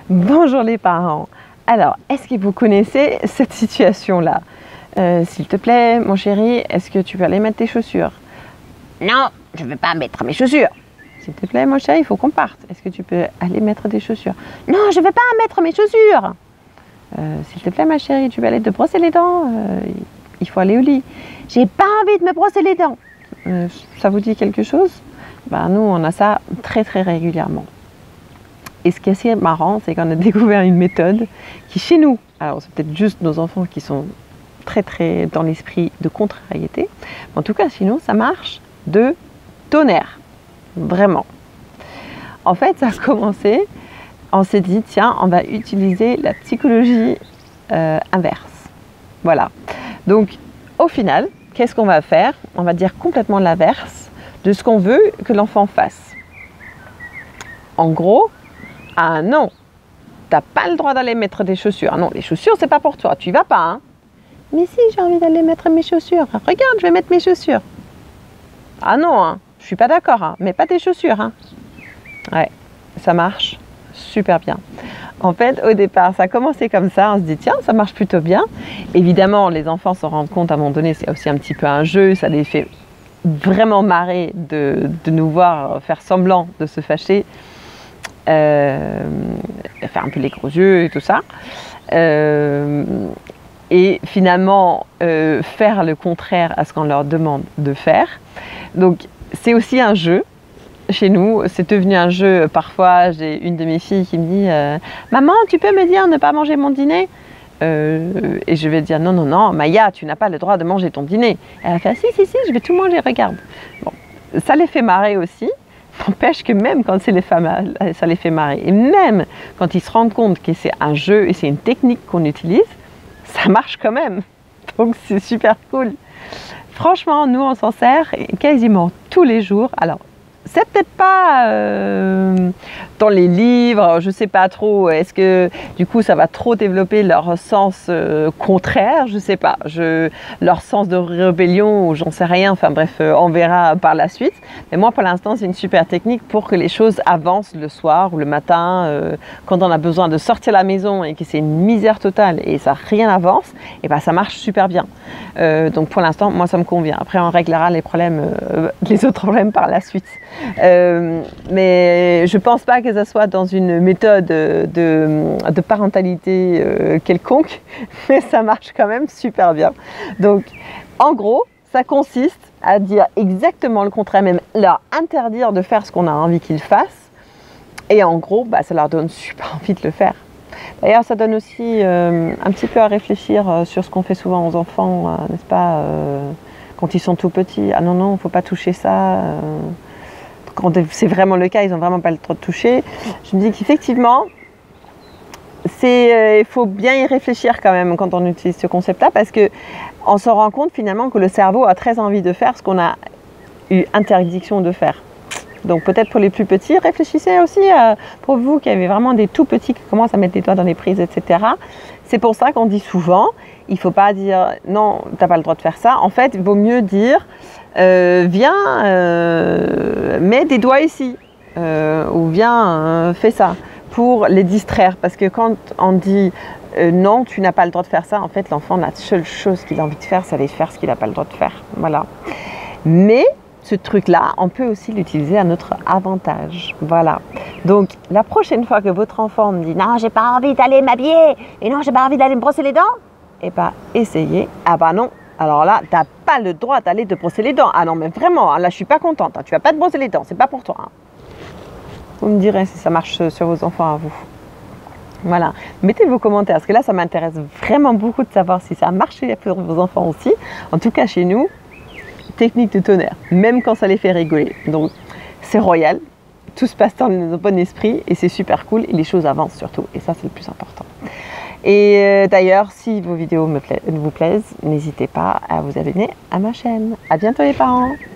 Bonjour les parents. Alors, est-ce que vous connaissez cette situation-là? S'il te plaît, mon chéri, est-ce que tu peux aller mettre tes chaussures? Non, je ne veux pas mettre mes chaussures. S'il te plaît, mon chéri, il faut qu'on parte. Est-ce que tu peux aller mettre tes chaussures? Non, je ne veux pas mettre mes chaussures. S'il te plaît, ma chérie, tu peux aller te brosser les dents. Il faut aller au lit. J'ai pas envie de me brosser les dents. Ça vous dit quelque chose? Ben, nous, on a ça très très régulièrement. Et ce qui est assez marrant, c'est qu'on a découvert une méthode qui, chez nous, alors c'est peut-être juste nos enfants qui sont très très dans l'esprit de contrariété, mais en tout cas, chez nous, ça marche de tonnerre. Vraiment. En fait, ça a commencé, on s'est dit, tiens, on va utiliser la psychologie inverse. Voilà. Donc, au final, qu'est-ce qu'on va faire? On va dire complètement l'inverse de ce qu'on veut que l'enfant fasse. En gros, ah non, t'as pas le droit d'aller mettre des chaussures. Ah non, les chaussures, c'est pas pour toi, tu y vas pas. Hein. Mais si, j'ai envie d'aller mettre mes chaussures. Regarde, je vais mettre mes chaussures. Ah non, hein, je suis pas d'accord, hein, mais pas tes chaussures. Hein. Ouais, ça marche super bien. En fait, au départ, ça a commencé comme ça. On se dit, tiens, ça marche plutôt bien. Évidemment, les enfants se rendent compte à un moment donné, c'est aussi un petit peu un jeu. Ça les fait vraiment marrer de nous voir faire semblant de se fâcher. Faire un peu les gros yeux et tout ça. Et finalement, faire le contraire à ce qu'on leur demande de faire. Donc, c'est aussi un jeu. Chez nous, c'est devenu un jeu. Parfois, j'ai une de mes filles qui me dit « Maman, tu peux me dire ne pas manger mon dîner ?» Et je vais dire « Non, non, non, Maya, tu n'as pas le droit de manger ton dîner. » Elle a fait « Si, si, si, je vais tout manger, regarde. » Bon, ça les fait marrer aussi. N'empêche que même quand ça les fait marrer, et même quand ils se rendent compte que c'est un jeu et c'est une technique qu'on utilise, ça marche quand même. Donc c'est super cool. Franchement, nous on s'en sert quasiment tous les jours. Alors, c'est peut-être pas dans les livres, je sais pas trop, est-ce que du coup ça va trop développer leur sens contraire, je sais pas, leur sens de rébellion ou j'en sais rien, enfin bref, on verra par la suite. Mais moi pour l'instant c'est une super technique pour que les choses avancent le soir ou le matin, quand on a besoin de sortir la maison et que c'est une misère totale et ça rien avance, et ben ça marche super bien. Donc pour l'instant moi ça me convient, après on réglera les problèmes, les autres problèmes par la suite. Mais je pense pas que ça soit dans une méthode de parentalité quelconque, mais ça marche quand même super bien. Donc, en gros, ça consiste à dire exactement le contraire, même leur interdire de faire ce qu'on a envie qu'ils fassent. Et en gros, bah, ça leur donne super envie de le faire. D'ailleurs, ça donne aussi un petit peu à réfléchir sur ce qu'on fait souvent aux enfants, n'est-ce pas, quand ils sont tout petits. Ah non, non, il ne faut pas toucher ça. Quand c'est vraiment le cas, ils n'ont vraiment pas le droit de toucher. Je me dis qu'effectivement, il faut bien y réfléchir quand même quand on utilise ce concept-là, parce qu'on se rend compte finalement que le cerveau a très envie de faire ce qu'on a eu interdiction de faire. Donc peut-être pour les plus petits, réfléchissez aussi pour vous qui avez vraiment des tout petits qui commencent à mettre les doigts dans les prises, etc. C'est pour ça qu'on dit souvent, il ne faut pas dire non, tu n'as pas le droit de faire ça. En fait, il vaut mieux dire viens, mets des doigts ici, ou viens, fais ça, pour les distraire. Parce que quand on dit non, tu n'as pas le droit de faire ça, en fait, l'enfant, la seule chose qu'il a envie de faire, c'est aller faire ce qu'il n'a pas le droit de faire. Voilà. Mais ce truc-là, on peut aussi l'utiliser à notre avantage. Voilà. Donc, la prochaine fois que votre enfant me dit « Non, j'ai pas envie d'aller m'habiller et non, j'ai pas envie d'aller me brosser les dents », eh bien, essayez. Ah bah non, alors là, tu n'as pas le droit d'aller te brosser les dents. Ah non, mais vraiment, là, je suis pas contente. Hein. Tu vas pas te brosser les dents, c'est pas pour toi. Hein. Vous me direz si ça marche sur vos enfants à vous. Voilà. Mettez vos commentaires, parce que là, ça m'intéresse vraiment beaucoup de savoir si ça a marché pour vos enfants aussi. En tout cas, chez nous, technique de tonnerre, même quand ça les fait rigoler. Donc, c'est royal. Tout se passe dans le bon esprit et c'est super cool et les choses avancent surtout. Et ça, c'est le plus important. Et d'ailleurs, si vos vidéos vous plaisent, n'hésitez pas à vous abonner à ma chaîne. À bientôt les parents!